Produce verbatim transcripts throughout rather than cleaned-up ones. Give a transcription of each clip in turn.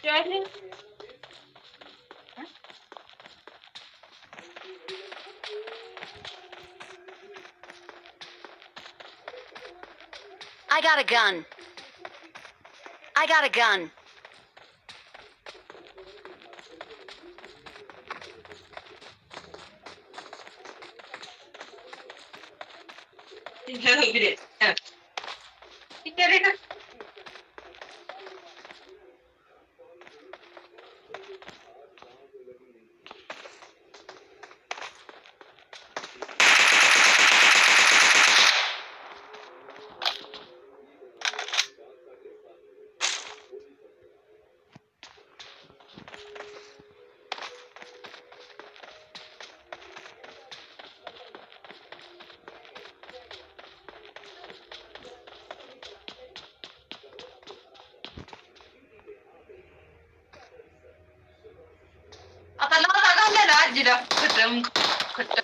Charlie? I got a gun. I got a gun. Look at it. Yeah. You get it? आता नव्हता घाललेला आजीला खटम खट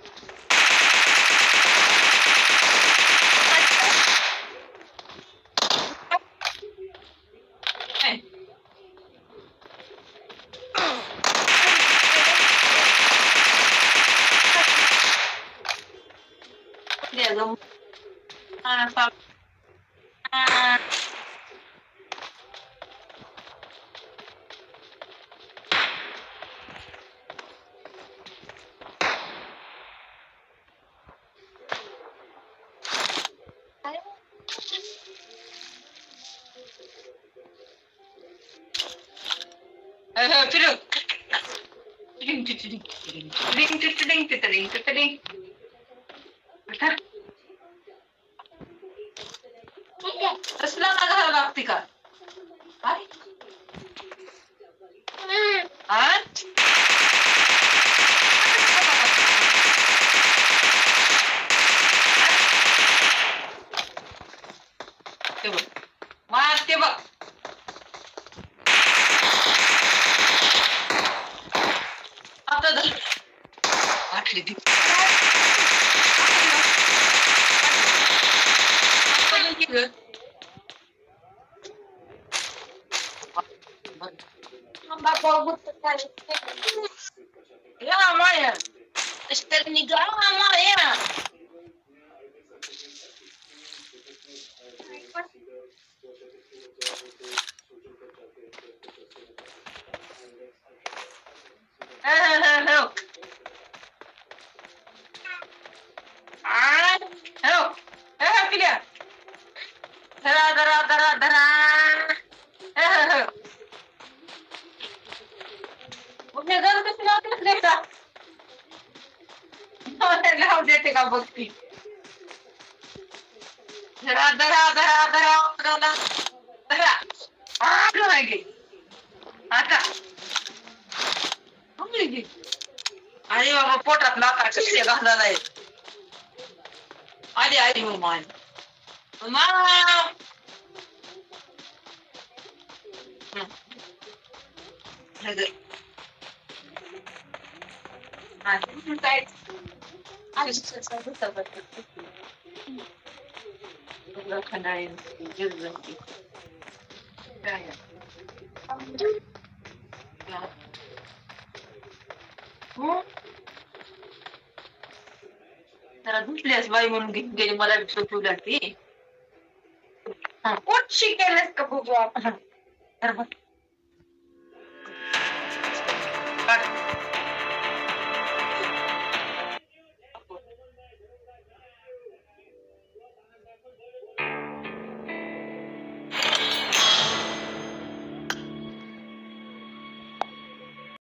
फिर टिडिंग टिडिंग टिडिंग टिडिंग टिडिंग टिडिंग कसला ना घालावं लागते का काय ते बघ मारते बघ आता धर आठली ती Ya Maya, esternigrama Maya. Help! Ah, help! Help dia. Dara dara dara dara. Help! उन्हें घर पे सिला के देखा और लाओ देते का बक्ती धरा धरा धरा धरा धरा धरा आ गए आता हम लेगी अरे बाबा पोटात लाका कसे घालला आहे आली आली मम्मा मम्मा हं I काय आज सगळं सगळं खंडाळी जगजगती काय हो जरा दुसल्यास बाई म्हणून घेऊन गेली मला सोपू लागते हा पोट शिकेलच का बघू आपण